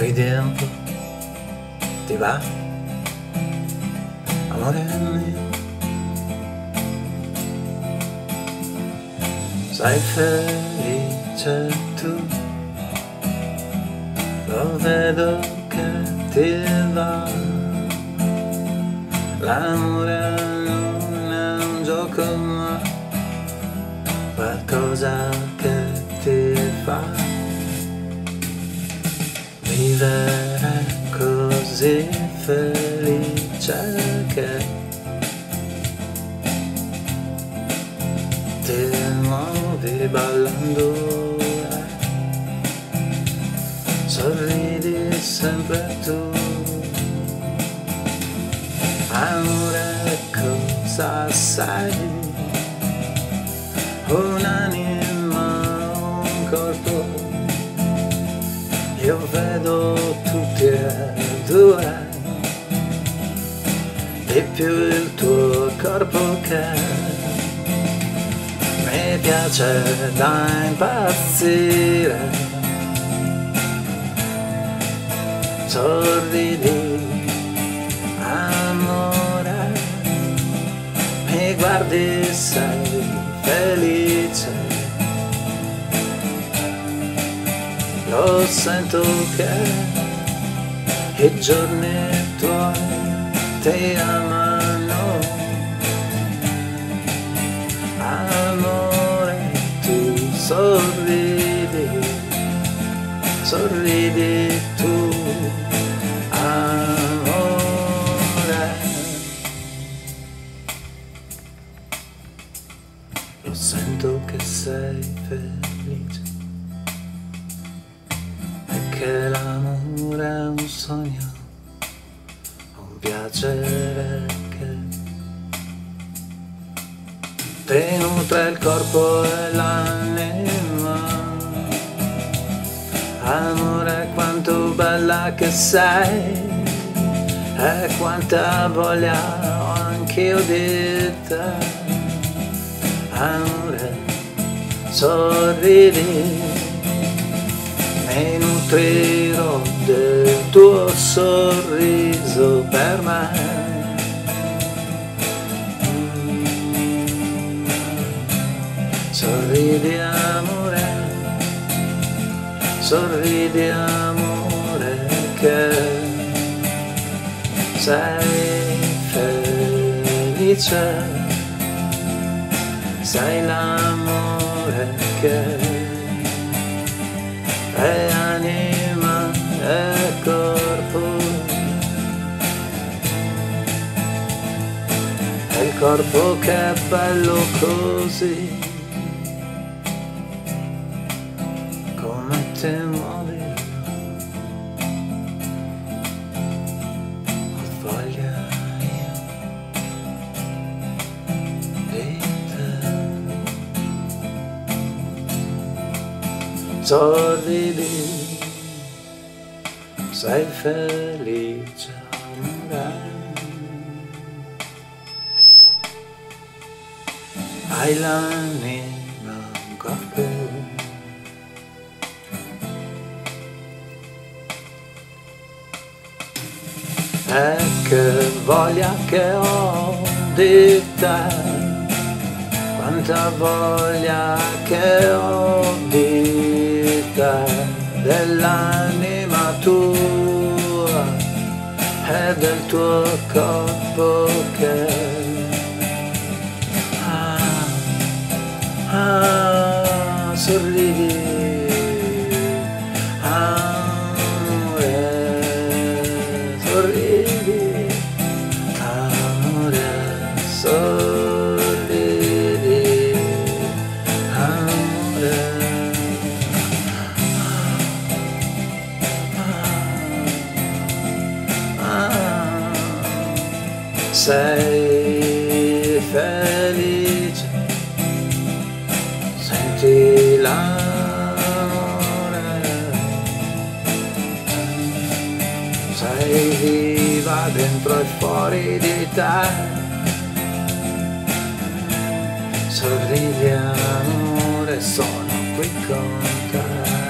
Ridi un po', ti va, amore mio? Sei felice tu, lo vedo che ti va. L'amore non è un gioco ma qualcosa che ti fa vivere così felice che ti muovi ballando, sorridi sempre tu. Amore, cosa sei? Un'anima, un corpo, io vedo tutti e due, di più il tuo corpo che mi piace da impazzire. Sorridi, amore, mi guardi, sei felice. Lo sento che i giorni tuoi ti amano. Amore, tu sorridi, sorridi tu, amore. Lo sento che sei felice e che l'amore è un sogno, un piacere che ti nutre il corpo e l'anima. Amore, quanto bella che sei e quanta voglia ho anch'io di te. Amore, sorridi, mi nutrirò del tuo sorriso per me. Sorridi amore, sorridi amore che sei felice. Sei l'amore che è anima e corpo, è il corpo che è bello così, come ti muovi. Ho voglia io di te. Sorridi, sei felice, amore. Hai l'anima un corpo e che voglia che ho di te. Quanta voglia che ho di te, dell'anima tua e del tuo corpo che sorridi, amore, sorridi, amore, sorridi, amore. Sei felice, senti l'amore, sei viva dentro e fuori di te. Sorridi amore, sono qui con te.